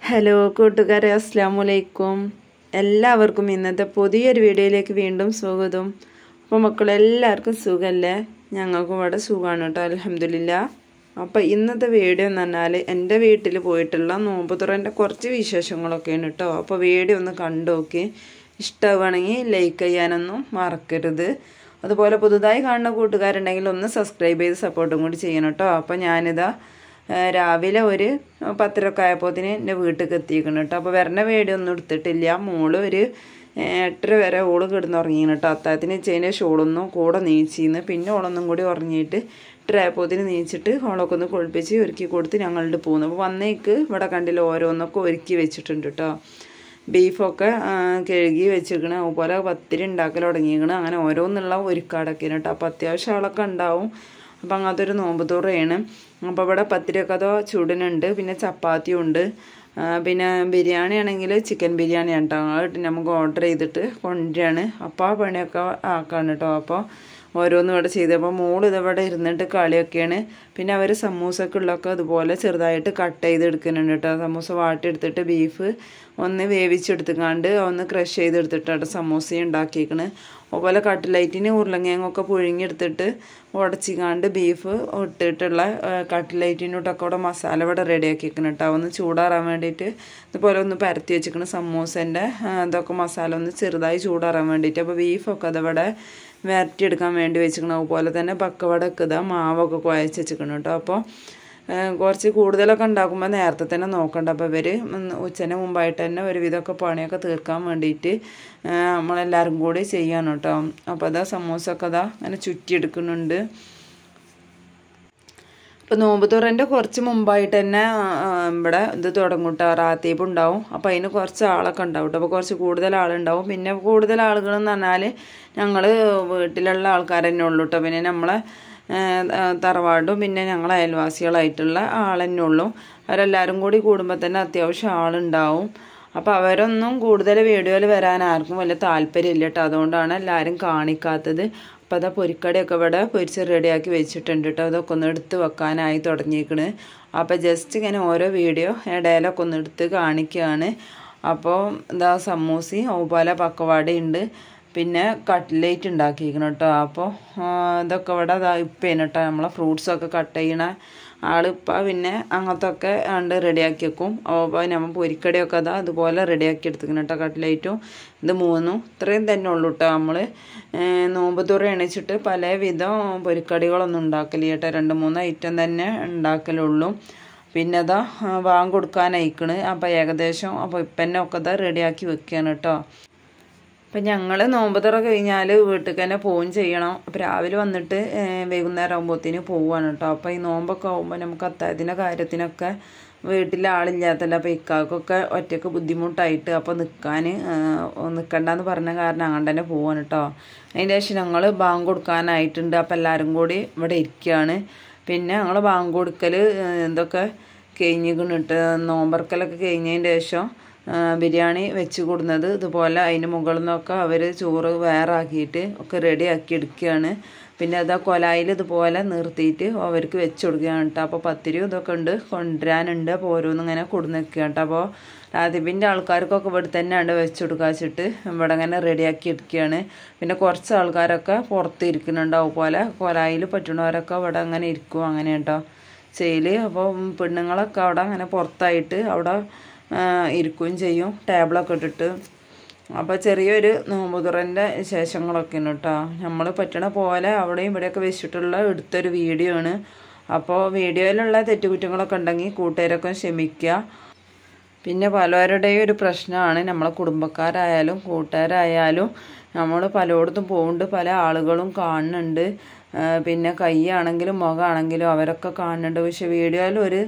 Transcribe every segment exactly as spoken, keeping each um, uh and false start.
Hello കൂട്ടുകാരെ, അസ്സലാമു അലൈക്കും. എല്ലാവർക്കും ഇന്നത്തെ പുതിയൊരു വീഡിയോയിലേക്ക് വീണ്ടും സ്വാഗതം. അപ്പോൾ മക്കളെല്ലാവർക്കും സുഖമല്ലേ? ഞങ്ങൾക്കും ഇവിടെ സുഖമാണ് കേട്ടോ, അൽഹംദുലില്ലാ. അപ്പോൾ ഇന്നത്തെ വീഡിയോ എന്ന് പറഞ്ഞാൽ എൻ്റെ വീട്ടിൽ പോയിട്ടുള്ള നോമ്പ് തുറൻ്റെ കുറച്ച് വിശേഷങ്ങളൊക്കെയാണ് കേട്ടോ. അപ്പോൾ വീഡിയോ ഒന്ന് കണ്ടു നോക്കി, ഇഷ്ടമാണെങ്കിൽ ലൈക്ക് ചെയ്യാനൊന്നും മറക്കരുത്. അതുപോലെ പുതുതായി കാണുന്ന കൂട്ടുകാരുണ്ടെങ്കിൽ ഒന്ന് സബ്സ്ക്രൈബ് ചെയ്ത് സപ്പോർട്ടും കൂടി ചെയ്യണം കേട്ടോ. അപ്പോൾ ഞാനിതാ രാവിലെ ഒരു പത്തരയൊക്കെ ആയപ്പോഴത്തേന് എൻ്റെ വീട്ടിലേക്ക് എത്തിക്കണം കേട്ടോ. അപ്പോൾ വരണ വീഡിയോ ഒന്നും എടുത്തിട്ടില്ല. മോള് ഒരു എട്ടര വരെ ഓള് കിടന്നുറങ്ങിയാണ് കേട്ടോ. അത്താഴത്തിന് വെച്ചതിന് ഷോളൊന്നും കൂടെ നീച്ചിന്ന്, പിന്നെ ഓളൊന്നും കൂടി ഉറങ്ങിയിട്ട് എട്ടര ആയപ്പോഴത്തേന് നീച്ചിട്ട് ഓളൊക്കെ ഒന്ന് കുളിപ്പിച്ച് ഒരുക്കി കൊടുത്ത് ഞങ്ങളുടെ പോകുന്നു. അപ്പോൾ വന്നേക്ക് ഇവിടെ കണ്ടില്ല ഓരോന്നൊക്കെ ഒരുക്കി വെച്ചിട്ടുണ്ട് കേട്ടോ. ബീഫൊക്കെ കഴുകി വെച്ചിരിക്കണം, അതുപോലെ പത്തിരി ഉണ്ടാക്കൽ തുടങ്ങിയിരിക്കണം. അങ്ങനെ ഓരോന്നുള്ള ഒരുക്കാടൊക്കെയാണ് കേട്ടോ. അപ്പോൾ അത്യാവശ്യം ആളൊക്കെ ഉണ്ടാവും. അപ്പം അങ്ങനത്തെ ഒരു നോമ്പ് തുറയാണ്. അപ്പോൾ ഇവിടെ പത്തിരിയൊക്കെ അതോ ചൂടിനുണ്ട്, പിന്നെ ചപ്പാത്തിയും ഉണ്ട്, പിന്നെ ബിരിയാണി ആണെങ്കിൽ ചിക്കൻ ബിരിയാണിയാണ് കേട്ടോ. അത് നമുക്ക് ഓർഡർ ചെയ്തിട്ട് കൊണ്ടുവരികയാണ്. അപ്പോൾ ആ പണിയൊക്കെ ആക്കാണ് കേട്ടോ. അപ്പോൾ ഓരോന്നും ഇവിടെ ചെയ്തപ്പോൾ മോൾ ഇതവിടെ ഇരുന്നിട്ട് കളിയൊക്കെയാണ്. പിന്നെ അവർ സമൂസക്കുള്ളൊക്കെ അതുപോലെ ചെറുതായിട്ട് കട്ട് ചെയ്തെടുക്കുന്നുണ്ട് കേട്ടോ. സമൂസ വാട്ടിയെടുത്തിട്ട് ബീഫ് ഒന്ന് വേവിച്ചെടുത്തുക്കാണ്ട് ഒന്ന് ക്രഷ് ചെയ്തെടുത്തിട്ടാണ് സമൂസ ഉണ്ടാക്കിയേക്കണ്. അതുപോലെ കട്ട്ലൈറ്റിന് ഉരുളങ്കിഴങ്ങൊക്കെ പുഴുങ്ങിയെടുത്തിട്ട് ഉടച്ചിക്കാണ്ട് ബീഫ് ഇട്ടിട്ടുള്ള കട്ട്ലൈറ്റിനോട്ടൊക്കെ ഇവിടെ മസാല ഇവിടെ റെഡിയാക്കി വെക്കണം കേട്ടോ. ഒന്ന് ചൂടാറാൻ വേണ്ടിയിട്ട് ഇതുപോലെ ഒന്ന് പരത്തി വെച്ചിരിക്കണം സമൂസേൻ്റെ ഇതൊക്കെ മസാല ഒന്ന് ചെറുതായി ചൂടാറാൻ വേണ്ടിയിട്ട്. അപ്പോൾ ബീഫൊക്കെ അതവിടെ വരട്ടിയെടുക്കാൻ വേണ്ടി വെച്ചിരിക്കണം. അതുപോലെ തന്നെ പക്കവടക്ക് ഇതാ മാവൊക്കെ കുഴച്ച് വെച്ചിരിക്കണം കേട്ടോ. അപ്പോൾ കുറച്ച് കൂടുതലൊക്കെ ഉണ്ടാക്കുമ്പോൾ നേരത്തെ തന്നെ നോക്കണ്ട. അപ്പോൾ ഇവർ ഉച്ചന് മുമ്പായിട്ട് തന്നെ ഒരുവിധമൊക്കെ പണിയൊക്കെ തീർക്കാൻ വേണ്ടിയിട്ട് നമ്മളെല്ലാവരും കൂടി ചെയ്യണം കേട്ടോ. അപ്പോൾ അതാ സമൂസൊക്കെ അതാ അങ്ങനെ ചുറ്റിയെടുക്കുന്നുണ്ട്. ഇപ്പോൾ നോമ്പ് തുറൻ്റെ കുറച്ച് മുമ്പായിട്ട് തന്നെ ഇവിടെ ഇത് തുടങ്ങും കേട്ടോ, റാത്തീബ് ഉണ്ടാവും. അപ്പോൾ അതിന് കുറച്ച് ആളൊക്കെ ഉണ്ടാവും കേട്ടോ. അപ്പോൾ കുറച്ച് കൂടുതൽ ആളുണ്ടാവും. പിന്നെ കൂടുതൽ ആളുകളെന്ന് പറഞ്ഞാൽ ഞങ്ങൾ വീട്ടിലുള്ള ആൾക്കാർ തന്നെ ഉള്ളൂ കേട്ടോ. പിന്നെ നമ്മളെ തറവാടും പിന്നെ ഞങ്ങൾ അയൽവാസികളായിട്ടുള്ള ആൾ തന്നെ ഉള്ളൂ. അവരെല്ലാവരും കൂടി കൂടുമ്പോൾ തന്നെ അത്യാവശ്യം ആളുണ്ടാവും. അപ്പോൾ അവരൊന്നും കൂടുതൽ വീഡിയോയിൽ വരാൻ ആർക്കും വലിയ താല്പര്യമില്ല കേട്ടോ. അതുകൊണ്ടാണ് എല്ലാവരും കാണിക്കാത്തത്. അപ്പോൾ അതാ പൊരിക്കടിയൊക്കെ ഇവിടെ പൊരിച്ച് റെഡിയാക്കി വെച്ചിട്ടുണ്ട് കേട്ടോ. അതൊക്കെ ഒന്ന് എടുത്ത് വെക്കാനായി തുടങ്ങിയേക്കണ്. അപ്പോൾ ജസ്റ്റ് ഇങ്ങനെ ഓരോ വീഡിയോ ഇടയിലൊക്കെ ഒന്ന് എടുത്ത് കാണിക്കുകയാണ്. അപ്പോൾ എന്താ സമൂസയും അതുപോലെ പക്കവാടയുണ്ട്, പിന്നെ കട്ട്ലേറ്റ് ഉണ്ടാക്കിയിരിക്കണം കേട്ടോ. അപ്പോൾ ഇതൊക്കെ ഇവിടെ അതാ ഇപ്പേന് കേട്ടോ. നമ്മളെ ഫ്രൂട്ട്സൊക്കെ കട്ട് ചെയ്യണ ആളിപ്പോൾ പിന്നെ അങ്ങനത്തൊക്കെ ഉണ്ട് റെഡിയാക്കി വെക്കും. അപ്പോൾ നമ്മൾ പൊരിക്കടിയൊക്കെ അതാ അതുപോലെ റെഡിയാക്കി എടുത്തിരിക്കണം കേട്ടോ. കട്ട്ലേറ്റും ഇത് മൂന്നും ഇത്രയും തന്നെ ഉള്ളൂ കേട്ടോ. നമ്മൾ നോമ്പ് തുറ എണിച്ചിട്ട് പലവിധം പൊരിക്കടികളൊന്നും ഉണ്ടാക്കല് കേട്ടോ. രണ്ട് മൂന്ന് ഐറ്റം തന്നെ ഉണ്ടാക്കലുള്ളൂ. പിന്നെ അതാ വാങ്ങി കൊടുക്കാനയക്കണ്. അപ്പോൾ ഏകദേശം അപ്പോൾ ഇപ്പം തന്നെ ഒക്കെ അതാ റെഡിയാക്കി വെക്കുകയാണ് കേട്ടോ. അപ്പം ഞങ്ങൾ നോമ്പ് തുറ കഴിഞ്ഞാൽ വീട്ടിൽ തന്നെ പോവുകയും ചെയ്യണം. അപ്പോൾ രാവിലെ വന്നിട്ട് വൈകുന്നേരം ആകുമ്പോഴത്തേന് പോവുകയാണ് കേട്ടോ. അപ്പോൾ ഈ നോമ്പൊക്കെ ആകുമ്പോൾ നമുക്ക് അത്താഴത്തിൻ്റെ കാര്യത്തിനൊക്കെ വീട്ടിൽ ആളില്ലാത്തല്ല. അപ്പോൾ ഇക്കാക്കൊക്കെ ഒറ്റയ്ക്ക് ബുദ്ധിമുട്ടായിട്ട് അപ്പോൾ നിൽക്കാൻ നിൽക്കണ്ടെന്ന് പറഞ്ഞ കാരണം അങ്ങനെ തന്നെ പോവാണ് കേട്ടോ. അതിൻ്റെ ശേഷം ഞങ്ങൾ ബാങ്ക് കൊടുക്കാനായിട്ടുണ്ട്. അപ്പോൾ എല്ലാവരും കൂടി ഇവിടെ ഇരിക്കുകയാണ്. പിന്നെ ഞങ്ങൾ ബാങ്ക് കൊടുക്കൽ എന്തൊക്കെ കഴിഞ്ഞിട്ട് നോമ്പറക്കലൊക്കെ കഴിഞ്ഞതിൻ്റെ ശേഷം ബിരിയാണി വെച്ച് കൊടുക്കുന്നത് ഇതുപോലെ അതിന് മുകളിൽ നിന്നൊക്കെ അവർ ചോറ് വേറെ ആക്കിയിട്ട് ഒക്കെ റെഡി ആക്കി എടുക്കുകയാണ്. പിന്നെ അതാ കൊലായിൽ ഇതുപോലെ നിർത്തിയിട്ട് അവർക്ക് വെച്ച് കൊടുക്കുകയാണ് കേട്ടോ. അപ്പോൾ പത്തിരിയും ഇതൊക്കെ ഉണ്ട് കൊണ്ടുവരാനുണ്ട്. അപ്പോൾ ഓരോന്നും ഇങ്ങനെ കൊടുന്ന് വെക്കുക കേട്ടോ. അപ്പോൾ റാത്തിബിൻ്റെ ആൾക്കാർക്കൊക്കെ ഇവിടെ തന്നെയാണ് വെച്ച് കൊടുക്കാച്ചിട്ട് ഇവിടെ ഇങ്ങനെ റെഡിയാക്കി എടുക്കുകയാണ്. പിന്നെ കുറച്ച് ആൾക്കാരൊക്കെ പുറത്ത് ഇരിക്കുന്നുണ്ട്. അതുപോലെ കൊലായിൽ പറ്റുന്നവരൊക്കെ ഇവിടെ അങ്ങനെ ഇരിക്കും. അങ്ങനെ കേട്ടോ ചെയ്യൽ. അപ്പോൾ പെണ്ണുങ്ങളൊക്കെ അവിടെ അങ്ങനെ പുറത്തായിട്ട് അവിടെ ഇരിക്കുകയും ചെയ്യും, ടേബിളൊക്കെ ഇട്ടിട്ട്. അപ്പോൾ ചെറിയൊരു നോമ്പ് തുറൻ്റെ വിശേഷങ്ങളൊക്കെയാണ് കേട്ടോ. നമ്മൾ പറ്റണ പോലെ അവിടെയും ഇവിടെയൊക്കെ വെച്ചിട്ടുള്ള എടുത്തൊരു വീഡിയോ ആണ്. അപ്പോൾ വീഡിയോയിലുള്ള തെറ്റുകുറ്റങ്ങളൊക്കെ ഉണ്ടെങ്കിൽ കൂട്ടുകാരൊക്കെ ക്ഷമിക്കുക. പിന്നെ പലരുടെയും ഒരു പ്രശ്നമാണ്, നമ്മളെ കുടുംബക്കാരായാലും കൂട്ടുകാരായാലും നമ്മൾ പലയിടത്തും പോകുന്നുണ്ട്, പല ആളുകളും കാണുന്നുണ്ട്. പിന്നെ കൈയാണെങ്കിലും മുഖമാണെങ്കിലും അവരൊക്കെ കാണുന്നുണ്ട്. പക്ഷെ വീഡിയോയിൽ ഒരു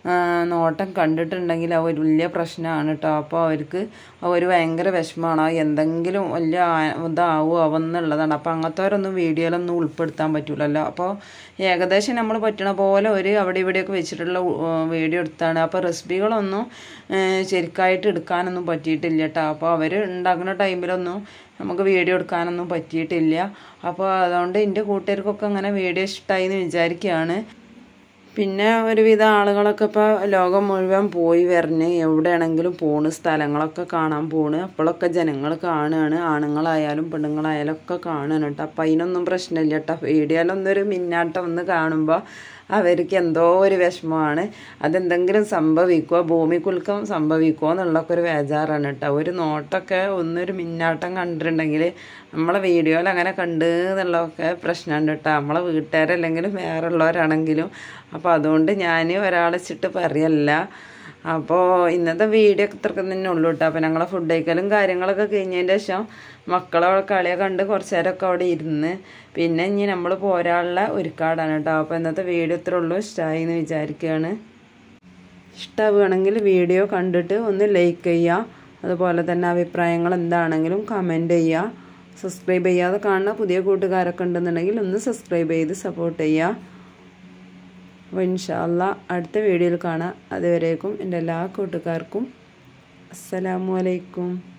നോട്ടം കണ്ടിട്ടുണ്ടെങ്കിൽ അത് ഒരു വലിയ പ്രശ്നമാണ് കേട്ടോ. അപ്പോൾ അവർക്ക് അവർ ഭയങ്കര വിഷമമാണ്, എന്തെങ്കിലും വലിയ ഇതാവുമോ അവന്നുള്ളതാണ്. അപ്പോൾ അങ്ങനത്തെവരൊന്നും വീഡിയോയിലൊന്നും ഉൾപ്പെടുത്താൻ പറ്റില്ലല്ലോ. അപ്പോൾ ഏകദേശം നമ്മൾ പറ്റണ പോലെ ഒരു അവിടെ ഇവിടെയൊക്കെ വെച്ചിട്ടുള്ള വീഡിയോ എടുത്താണ്. അപ്പോൾ റെസിപ്പികളൊന്നും ശരിക്കായിട്ട് എടുക്കാനൊന്നും പറ്റിയിട്ടില്ല കേട്ടോ. അപ്പോൾ അവർ ഉണ്ടാക്കുന്ന ടൈമിലൊന്നും നമുക്ക് വീഡിയോ എടുക്കാനൊന്നും പറ്റിയിട്ടില്ല. അപ്പോൾ അതുകൊണ്ട് എൻ്റെ കൂട്ടുകാർക്കൊക്കെ അങ്ങനെ വീഡിയോ ഇഷ്ടമായി എന്ന് വിചാരിക്കുകയാണ്. പിന്നെ ഒരുവിധ ആളുകളൊക്കെ ഇപ്പോൾ ലോകം മുഴുവൻ പോയി വരണേ എവിടെയാണെങ്കിലും പോണ് സ്ഥലങ്ങളൊക്കെ കാണാൻ പോണ് അപ്പോഴൊക്കെ ജനങ്ങൾ കാണുകയാണ് ആണുങ്ങളായാലും പെണ്ണുങ്ങളായാലും ഒക്കെ കാണുകയാണ് കേട്ടോ അപ്പം അതിനൊന്നും പ്രശ്നമില്ല കേട്ടോ വീഡിയോയിലൊന്നൊരു മിന്നാട്ടം ഒന്ന് കാണുമ്പോൾ അവർക്ക് എന്തോ ഒരു വിഷമമാണ് അതെന്തെങ്കിലും സംഭവിക്കുമോ ഭൂമിക്കുലുക്കം സംഭവിക്കുമോ എന്നുള്ളൊക്കെ ഒരു ബേജാറാണ് കേട്ടോ ഒരു നോട്ടൊക്കെ ഒന്നൊരു മിന്നാട്ടം കണ്ടിട്ടുണ്ടെങ്കിൽ നമ്മളെ വീഡിയോയിൽ അങ്ങനെ കണ്ട് എന്നുള്ളതൊക്കെ പ്രശ്നമുണ്ട് കേട്ടോ നമ്മളെ വീട്ടുകാരല്ലെങ്കിലും വേറെ ഉള്ളവരാണെങ്കിലും അപ്പോൾ അതുകൊണ്ട് ഞാൻ ഒരാളെ വെച്ചിട്ട് പറയല്ല അപ്പോൾ ഇന്നത്തെ വീഡിയോ ഇത്രയ്ക്ക് തന്നെ ഉള്ളൂ കേട്ടോ അപ്പോൾ ഞങ്ങളെ ഫുഡ് കഴിക്കലും കാര്യങ്ങളൊക്കെ കഴിഞ്ഞതിൻ്റെ ശേഷം മക്കളെ കളിയെ കണ്ട് കുറച്ച് നേരമൊക്കെ അവിടെ ഇരുന്ന് പിന്നെ ഇനി നമ്മൾ പോരാനുള്ള ഒരുക്കാടാണ് കേട്ടോ അപ്പോൾ ഇന്നത്തെ വീഡിയോ ഇത്രേ ഉള്ളൂ ഇഷ്ടമായി എന്ന് വിചാരിക്കുകയാണ് ഇഷ്ടമാവുകയാണെങ്കിൽ വീഡിയോ കണ്ടിട്ട് ഒന്ന് ലൈക്ക് ചെയ്യുക അതുപോലെ തന്നെ അഭിപ്രായങ്ങൾ എന്താണെങ്കിലും കമൻറ്റ് ചെയ്യുക സബ്സ്ക്രൈബ് ചെയ്യാതെ കാണുന്ന പുതിയ കൂട്ടുകാരൊക്കെ ഉണ്ടെന്നുണ്ടെങ്കിൽ ഒന്ന് സബ്സ്ക്രൈബ് ചെയ്ത് സപ്പോർട്ട് ചെയ്യുക അപ്പോൾ ഇൻഷാ അല്ലാ അടുത്ത വീഡിയോയിൽ കാണാം അതുവരേക്കും എൻ്റെ എല്ലാ കൂട്ടുകാർക്കും അസ്സലാമു അലൈക്കും